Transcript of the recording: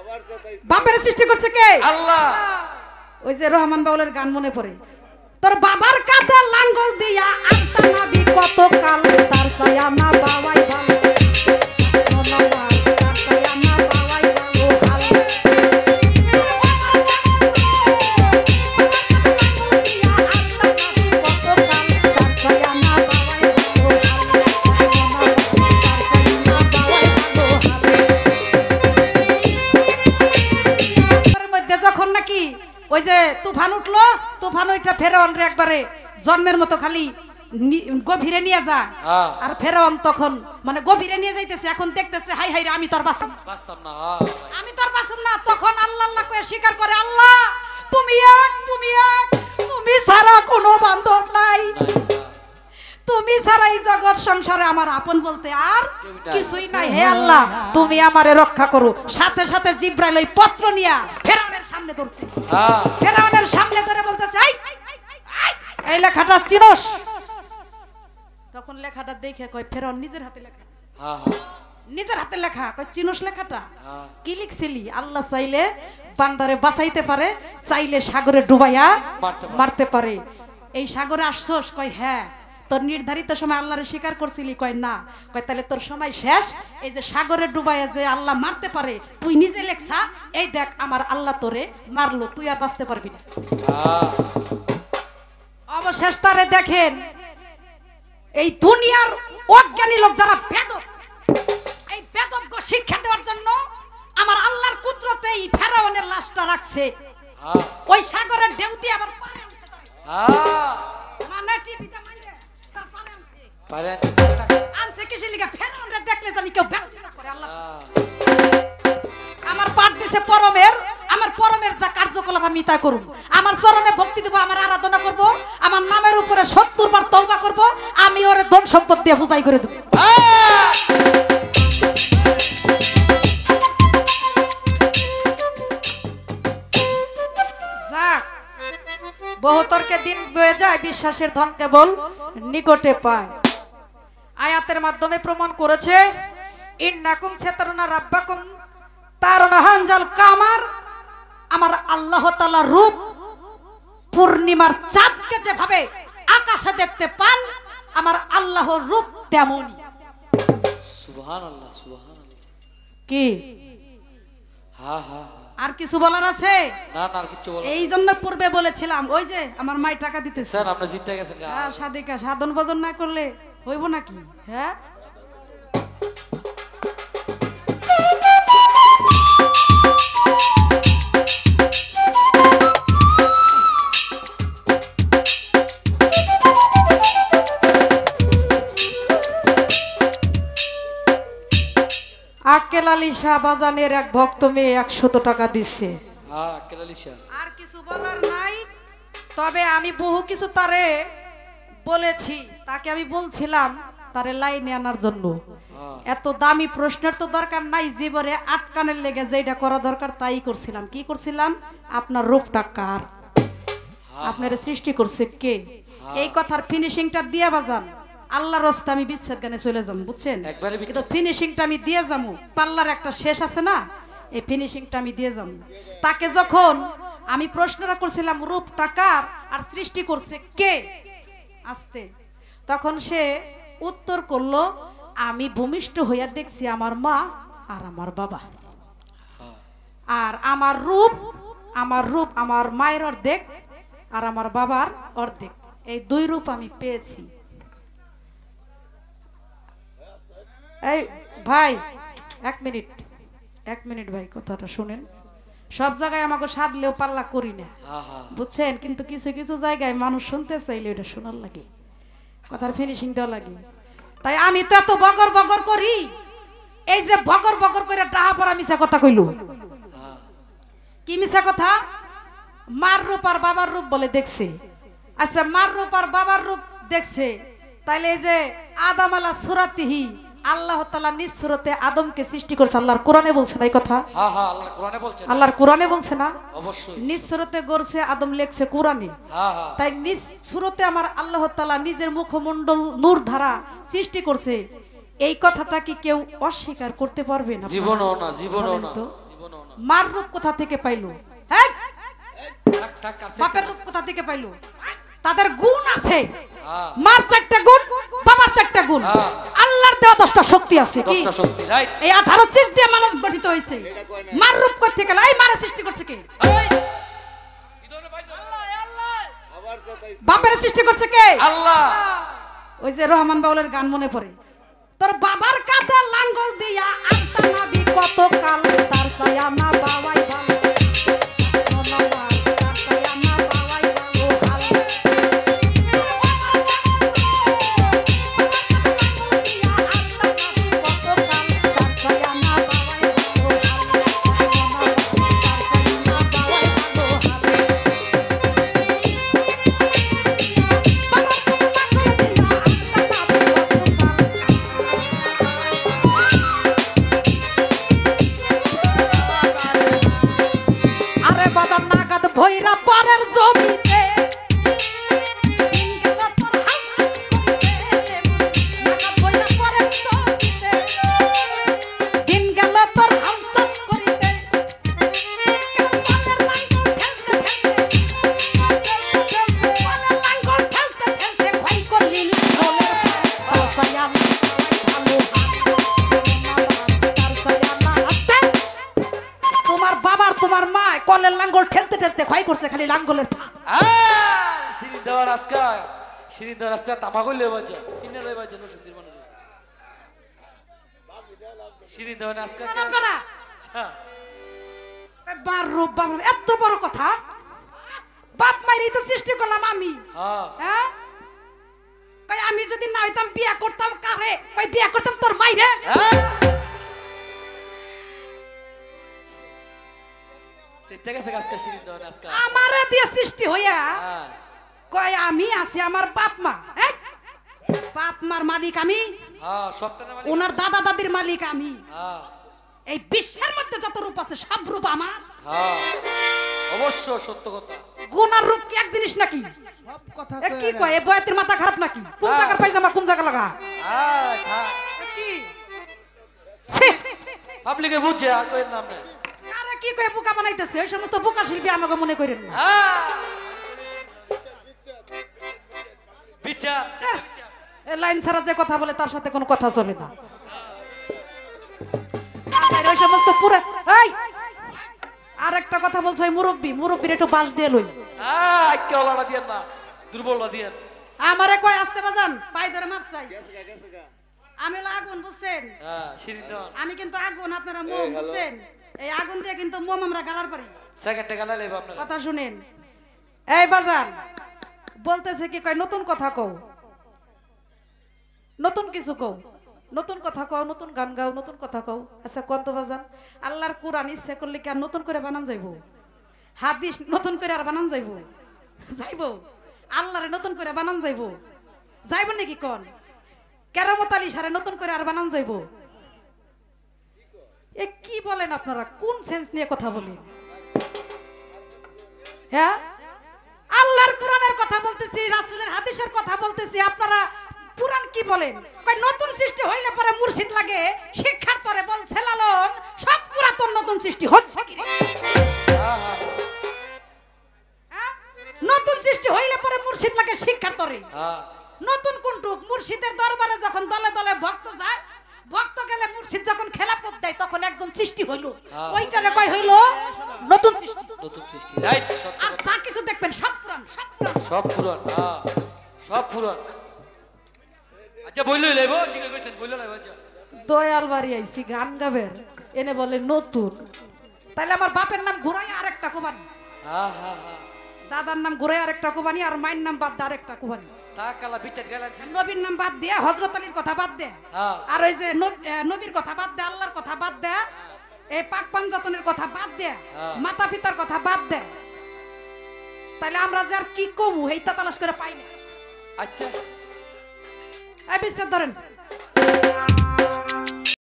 বাপের সৃষ্টি করছে কে? আল্লাহ। ওই যে রহমান বাউলের গান মনে পড়ে, তোর বাবার কাঁধে লাঙ্গল দিয়া আনতা নাবি কত কাল, তার ছায়া না বাবাই ভালো, তার ছায়া না বাবাই ভালো হাল। যখন নাকি ওই যে তুফান উঠলো, তুফান ওইটা ফেরাউন রে একবারে জন্মের মতো খালি গভীরে নিয়ে যায়, আর ফেরাউন তখন মানে গভীরে নিয়ে যাইতেছে, এখন দেখতেছে হাই হাই রে আমি তোর বাঁচব না, আমি তোর বাঁচব না। তখন আল্লাহ আল্লাহ কয়ে স্বীকার করে, আল্লাহ তুমি এক, তুমি এক, তুমি ছাড়া কোনো বান্ধব নাই, তুমি ছাড়া এই জগৎ সংসারে আমার আপন বলতে আর কিছুই নাই। হে আল্লাহ তুমি আমারে রক্ষা করো। সাথে সাথে জিব্রাইল ওই পত্র নিয়া ফেরাউনের সামনে ধরছে, ফেরাউনের সামনে ধরে বলতেছে এই লেখাটা চিনোস? তখন লেখাটা দেখে কয় ফেরাউন নিজের হাতে লেখা, নিজের হাতে লেখা, কয় চিনোস লেখাটা? কি লিখছিলি? আল্লাহ চাইলে বান্দারে বাঁচাইতে পারে, চাইলে সাগরে ডুবাইয়া মারতে পারে। এই সাগরে আসছস? কয় হ্যাঁ। তোর নির্ধারিত সময় আল্লাহরে স্বীকার করছিলি? কয় না। কয় তাহলে তোর সময় শেষ। এই যে সাগরে ডুবাইয়া যে আল্লাহ মারতে পারে তুই নিজে লেখছা, এই দেখ আমার আল্লাহ তোরে মারলো, তুই আর বাঁচতে পারবি না। অবশেষ তারে দেখেন এই দুনিয়ার অজ্ঞানী লোক যারা বেদব, এই বেদবকে শিক্ষা দেওয়ার জন্য আমার আল্লাহর কুদরতে এই ফেরাউনের লাশটা রাখছে ওই সাগরের ঢেউতে আবার পারে মানে টিভিতে মাইরে তার পারে আনছে কিসে লিগা ফেরাউনরে দেখলে জানি কেউ ব্যবসা করে। আল্লাহ আমার পাঠ দিছে পরমের, আমার পরমের যা কার্যকলাপ আমি তা করব, আমার চরণে ভক্তি দেব, আমার আরাধনা করব, আমার নামের উপরে 70 বার তওবা করব, আমি ওরে ধন সম্পদ দিয়ে পূজাই করে দেব। যাক বহুতরকে দিন বয়ে যায়, বিশ্বাসের ধন কেবল নিকটে পায়। আয়াতের মাধ্যমে প্রমাণ করেছে ইন্নাকুম সাতারুনা রাব্বাকুম তারুনা হানজাল কামার, আমার আল্লাহ তাআলা রূপ পূর্ণিমার চাঁদকে যেভাবে আকাশে দেখতে পান, আমার আল্লাহর রূপ তেমনই। সুবহানাল্লাহ, সুবহানাল্লাহ। কি হ্যাঁ হ্যাঁ, আর কিছু বলার আছে? না না, আর কিছু বলার। এই জন্য পূর্বে বলেছিলাম ওই যে আমার মাই টাকা দিতেছে, স্যার আমরা জিতে গেছেন। হ্যাঁ সাদিকা সাধন ভজন না করলে হইব নাকি? হ্যাঁ আক্কেল আলী শাহ বাজানের এক ভক্ত মেয়ে 100 টাকা দিচ্ছে। আর কিছু বলার নাই, তবে আমি বহু কিছু তারে বলেছি, তাকে আমি বলছিলাম তারে লাইনে আনার জন্য। এত দামি প্রশ্নের তো দরকার নাই, জীবনে আটকানের লেগে যেটা করা দরকার তাই করছিলাম। কি করছিলাম? আপনার রূপটা কার, আপনার সৃষ্টি করছে কে, এই কথার ফিনিশিংটা দিয়ে বাজান। আল্লাহর রাস্তা আমি বিচ্ছেদ গানে চলে যাবো, বুঝছেন? কিন্তু ফিনিশিংটা আমি দিয়ে যাবো, পাল্লার একটা শেষ আছে না, এই ফিনিশিংটা আমি দিয়ে যাবো। তাকে যখন আমি প্রশ্নটা করছিলাম রূপটা কার আর সৃষ্টি করছে কে আসতে, তখন সে উত্তর করলো আমি ভূমিষ্ঠ হইয়া দেখছি আমার মা আর আমার বাবা, আর আমার রূপ আমার মায়ের অর্ধেক আর আমার বাবার অর্ধেক, এই দুই রূপ আমি পেয়েছি। এই ভাই এক মিনিট ভাই, কথাটা শুনেন। সব জায়গায় আমাকে সাধলেও পাল্লা করি না, বুঝছেন? কিন্তু কিছু কিছু জায়গায় মানুষ শুনতে চাইলে ওটা শোনার লাগে, কথার ফিনিশিং দেওয়া লাগে। তাই আমি তো এত বগর বগর করি, এই যে বগর বগর করে ডাহা পড়া মিছা কথা কইল। কি মিছা কথা? মার রূপ আর বাবার রূপ বলে দেখছে। আচ্ছা মার রূপ আর বাবার রূপ দেখছে, তাইলে এই যে আদম আলা সুরাতিহি, আল্লাহ তাআলা নিজ সুরতে আদমকে সৃষ্টি করেছে, আল্লাহর কোরআনে বলছে না এই কথা? হ্যাঁ হ্যাঁ, আল্লাহর কোরআনে বলছে। আল্লাহর কোরআনে বলছে না? অবশ্যই। নিজ সুরতে গড়ছে আদম, লেখছে কোরআনে। হ্যাঁ হ্যাঁ। তাই নিজ সুরতে আমার আল্লাহ তাআলা নিজের মুখমণ্ডল নূর ধারা সৃষ্টি করছে, এই কথাটা কি কেউ অস্বীকার করতে পারবে না? জীবনও না, জীবনও না। কোনো না মার রূপ কোথা থেকে পাইলো? হ্যাঁ, থাক থাক কাছে বাপের রূপ কোথা থেকে পাইলো? তাদের গুণ আছে, হ্যাঁ মার 4টা গুণ, বাবার 4টা গুণ, হ্যাঁ। আল্লাহর দেওয়া 10টা শক্তি আছে। কি 10টা শক্তি, রাইট। এই 18 চিজ দিয়ে মানুষ গঠিত হয়েছে। মার রূপ কোথা থেকে? এই মারে সৃষ্টি করছে কে? বাপের সৃষ্টি করছে কে? আল্লাহ। ওই যে রহমান বাউলের গান মনে পড়ে, তোর বাবার কাঁধে লাঙ্গল দিয়া আনতা নাবি কত কাল, তার ছায়া না বাবাই ভালো, তার ছায়া না বাবাই ভালো হাল। ভৈরা পরের জমিতে দিন গেল তোর হাল চাষ করিতে, লাঙ্গল ঠেলতে ঠেলতে ক্ষয় করলি তোমার বাবার তোমার মা কলের লাঙ্গল ঠেলতে ঠেলতে ক্ষয় করছে খালি লাঙ্গলের ফাঁক। সিঁড়ি দেওয়ার আজকা সিঁড়ি দেওয়ার আজকা তামা করলে বাজা সিনে দেয় বাজা নসুন্দির মানুষ সিঁড়ি দেওয়ার আজকা বার রূপ বাপ এত বড় কথা, বাপ মায়েরই তো সৃষ্টি করলাম আমি। হ্যাঁ, কই আমি যদি না হইতাম বিয়া করতাম কারে? কই বিয়া করতাম তোর মাইরে। আমারে দিয়ে সৃষ্টি হইয়া কয় আমি আছি, আমার বাপ মা, বাপ মার মালিক আমি, ওনার দাদা দাদির মালিক আমি। এই বিশ্বের মধ্যে যত রূপ আছে সব রূপ আমার। অবশ্য সত্য কথা। গুণ আর রূপ কি এক জিনিস নাকি? সব কথা কি কয় এ বয়াতের মাথা খারাপ নাকি? কোন জায়গার পায়জামা কোন জায়গা লাগা? কি পাবলিকে বুঝছে আর কই নাম নাই। আরে কি কয় বোকা বানাইতেছে? ওই সমস্ত বোকা শিল্পী আমাকে মনে করেন না। বিচার এই লাইন ছাড়া যে কথা বলে তার সাথে কোনো কথা চলে না। ওই সমস্ত পুরো এই আর একটা কথা বলছে মুরব্বি, মুরব্বির একটু বাস দিয়ে লই। কেওলাটা দিয়েন না, দুর্বলটা দিয়েন। আমারে কয় আসতে বাজান পাই ধরে মাপ চাই। আমি হলো আগুন বুঝছেন? আমি কিন্তু আগুন, আপনারা মোম বুঝছেন? এই আগুন দিয়ে কিন্তু মোম আমরা গালার পারি। সেকেন্ডে গালা লইব আপনারা। কথা শুনেন, এই বাজান বলতেছে কি কয় নতুন কথা কও, নতুন কিছু কও, নতুন কথা কও, নতুন গান গাও, নতুন কথা কও। আচ্ছা কত বাজান আল্লাহর কোরআন ইচ্ছে করলে কি আর নতুন করে বানান যাইবো? হাদিস নতুন করে আর বানান যাইবো? যাইবো? আল্লাহরে নতুন করে বানান যাইবো? যাইবো নাকি কোন? কেরামত আলী সারে নতুন করে আর বানান যাইবো? এ কি বলেন আপনারা? কোন সেন্স নিয়ে কথা বলেন? হ্যাঁ, আল্লাহর কোরআনের কথা বলতেছি, রাসূলের হাদিসের কথা বলতেছি, আপনারা পুরাণ কি বলেন? কই নতুন সৃষ্টি হইলে পরে মুর্শিদ লাগে, শিক্ষার তরে বলছে লালন সব পুরাতন নতুন সৃষ্টি হচ্ছে কি? নতুন সৃষ্টি হইলে পরে মুর্শিদ লাগে শিক্ষার তরে। নতুন কোনটুক? মুর্শিদের দরবারে যখন দলে দলে ভক্ত যায়, ভক্ত গেলে মুর্শিদ যখন খেলাপথ দেয় তখন একজন সৃষ্টি হইল, ওইটারে কয় হইল নতুন সৃষ্টি। নতুন সৃষ্টি, রাইট। সত্য আর যা কিছু দেখবেন সব পুরাণ, সব পুরাণ, সব পুরাণ। সব পুরাণ। আচ্ছা বইলই লাইব, ঠিক কইছেন, বইল লাইব। আচ্ছা দয়াল বাড়ি আইছি গান গাবের, এনে বলে নতুন। তাইলে আমার বাপের নাম ঘুরাই আরেকটা কোবানি, দাদার নাম ঘুরাই আরেকটা কোবানি, আর মায়ের নাম বাদ দিয়ে আরেকটা কোবানি। তাকালা বিচার গেলেন, নবীর নাম বাদ দিয়ে হযরত আলীর কথা বাদ দে, আর ওই যে নবীর কথা বাদ দে, আল্লাহর কথা বাদ দে, এই পাক পাঞ্জাতনের কথা বাদ দে, মাতা পিতার কথা বাদ দে। তাইলে আমরা যে আর কি কমু এইটা তালাশ করে পাই না। আচ্ছা এই বিচার ধরেন।